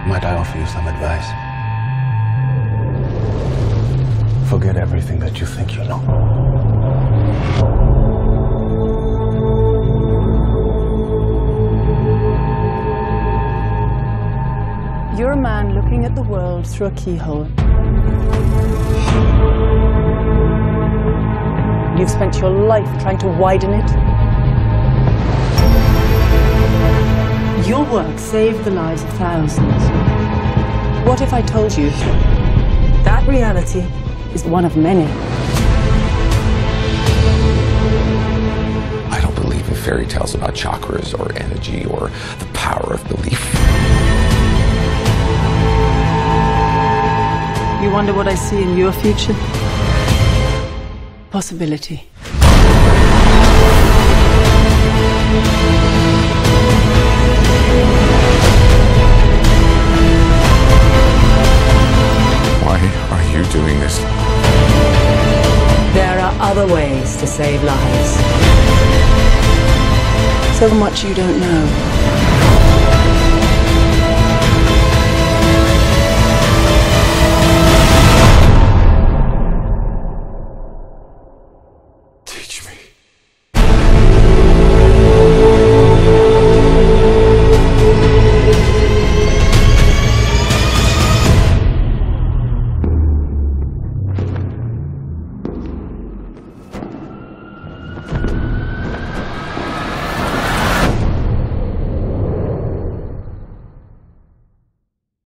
Might I offer you some advice? Forget everything that you think you know. You're a man looking at the world through a keyhole. You've spent your life trying to widen it. Your work saved the lives of thousands. What if I told you that reality is one of many? I don't believe in fairy tales about chakras or energy or the power of belief. You wonder what I see in your future? Possibility. Why are you doing this? There are other ways to save lives. So much you don't know.